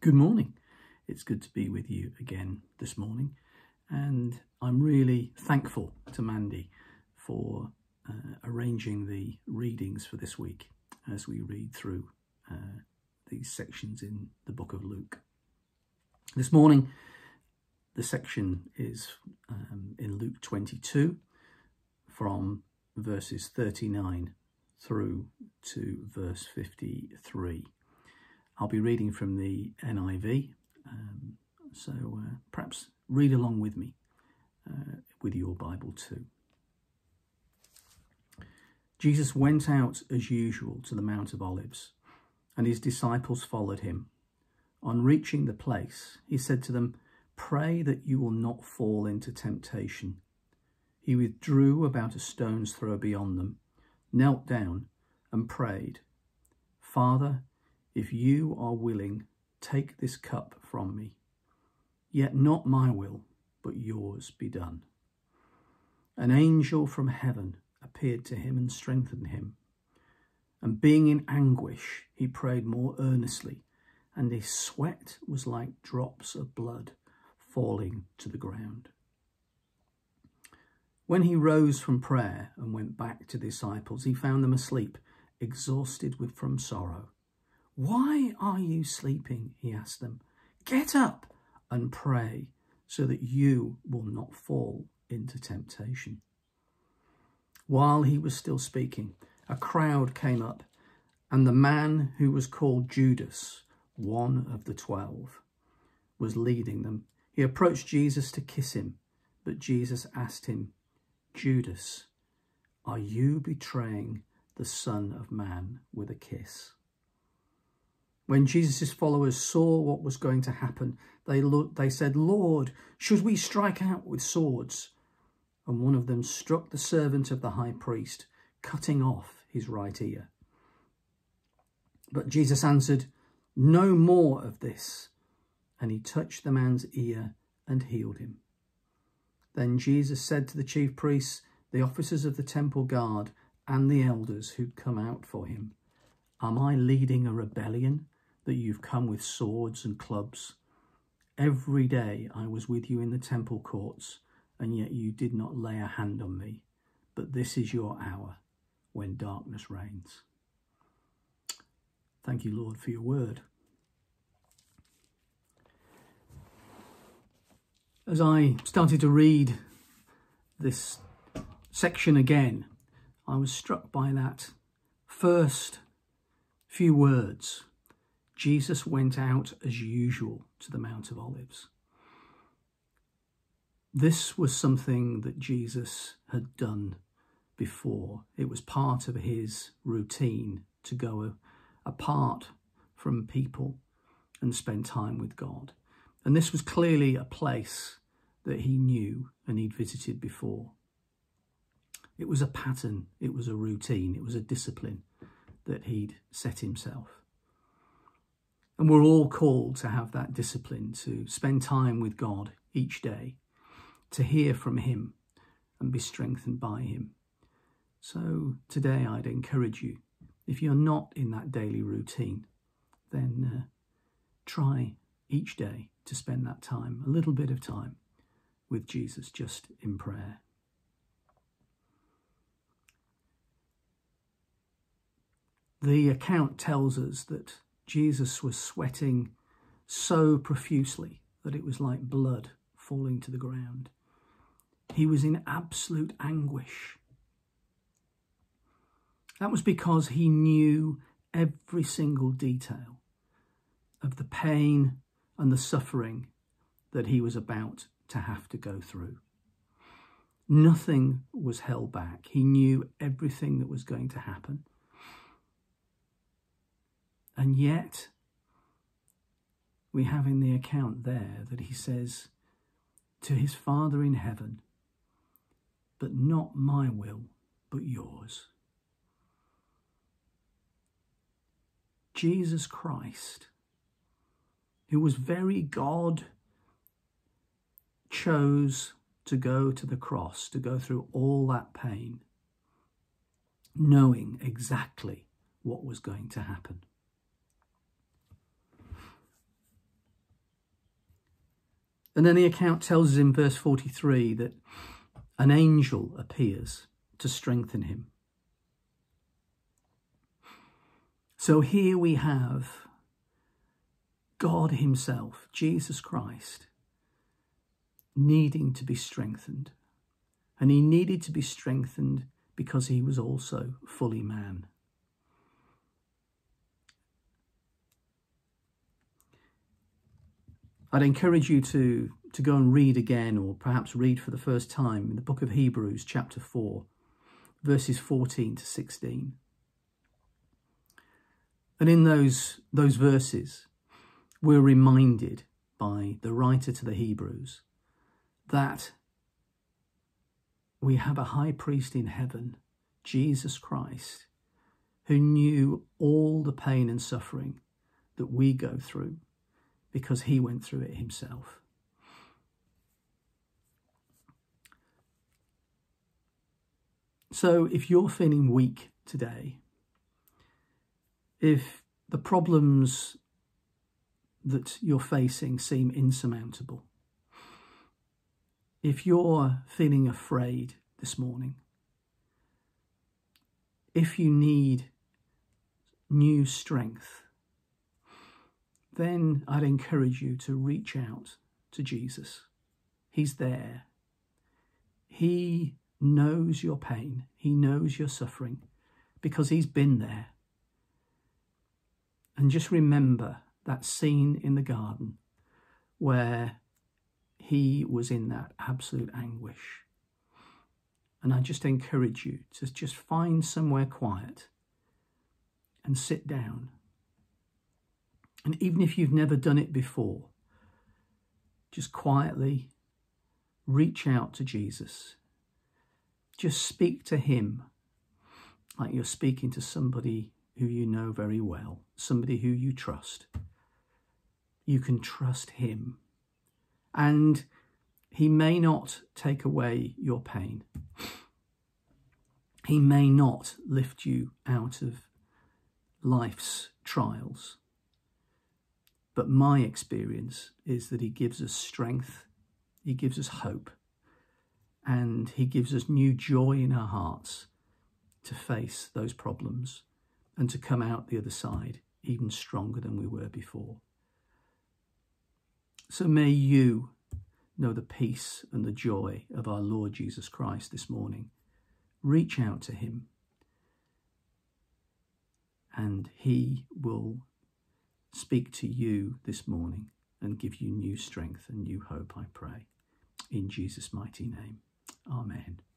Good morning. It's good to be with you again this morning, and I'm really thankful to Mandy for arranging the readings for this week as we read through these sections in the book of Luke. This morning the section is in Luke 22 from verses 39 through to verse 53. I'll be reading from the NIV, so perhaps read along with me with your Bible too. Jesus went out as usual to the Mount of Olives, and his disciples followed him. On reaching the place, he said to them, "Pray that you will not fall into temptation." He withdrew about a stone's throw beyond them, knelt down and prayed, "Father, if you are willing, take this cup from me. Yet not my will, but yours be done." An angel from heaven appeared to him and strengthened him. And being in anguish, he prayed more earnestly, and his sweat was like drops of blood falling to the ground. When he rose from prayer and went back to the disciples, he found them asleep, exhausted from sorrow. "Why are you sleeping?" he asked them. "Get up and pray so that you will not fall into temptation." While he was still speaking, a crowd came up, and the man who was called Judas, one of the 12, was leading them. He approached Jesus to kiss him, but Jesus asked him, "Judas, are you betraying the Son of Man with a kiss?" When Jesus' followers saw what was going to happen, they said, "Lord, should we strike out with swords?" And one of them struck the servant of the high priest, cutting off his right ear. But Jesus answered, "No more of this." And he touched the man's ear and healed him. Then Jesus said to the chief priests, the officers of the temple guard, and the elders who'd come out for him, "Am I leading a rebellion that you've come with swords and clubs? Every day I was with you in the temple courts, and yet you did not lay a hand on me. But this is your hour when darkness reigns." Thank you, Lord, for your word. As I started to read this section again, I was struck by that first few words. Jesus went out as usual to the Mount of Olives. This was something that Jesus had done before. It was part of his routine to go apart from people and spend time with God. And this was clearly a place that he knew and he'd visited before. It was a pattern, it was a routine, it was a discipline that he'd set himself. And we're all called to have that discipline, to spend time with God each day, to hear from him and be strengthened by him. So today I'd encourage you, if you're not in that daily routine, then try each day to spend that time, a little bit of time with Jesus, just in prayer. The account tells us that Jesus was sweating so profusely that it was like blood falling to the ground. He was in absolute anguish. That was because he knew every single detail of the pain and the suffering that he was about to have to go through. Nothing was held back. He knew everything that was going to happen. And yet, we have in the account there that he says to his Father in heaven, "But not my will, but yours." Jesus Christ, who was very God, chose to go to the cross, to go through all that pain, knowing exactly what was going to happen. And then the account tells us in verse 43 that an angel appears to strengthen him. So here we have God himself, Jesus Christ, needing to be strengthened. And he needed to be strengthened because he was also fully man. I'd encourage you to go and read again, or perhaps read for the first time, in the book of Hebrews chapter 4, verses 14 to 16. And in those verses, we're reminded by the writer to the Hebrews that we have a high priest in heaven, Jesus Christ, who knew all the pain and suffering that we go through because he went through it himself. So if you're feeling weak today, if the problems that you're facing seem insurmountable, if you're feeling afraid this morning, if you need new strength, then I'd encourage you to reach out to Jesus. He's there. He knows your pain. He knows your suffering because he's been there. And just remember that scene in the garden where he was in that absolute anguish. And I just encourage you to just find somewhere quiet and sit down. And even if you've never done it before, just quietly reach out to Jesus. Just speak to him like you're speaking to somebody who you know very well, somebody who you trust. You can trust him. And he may not take away your pain. He may not lift you out of life's trials. But my experience is that he gives us strength, he gives us hope, and he gives us new joy in our hearts to face those problems and to come out the other side even stronger than we were before. So may you know the peace and the joy of our Lord Jesus Christ this morning. Reach out to him and he will speak to you this morning and give you new strength and new hope, I pray. In Jesus' mighty name. Amen.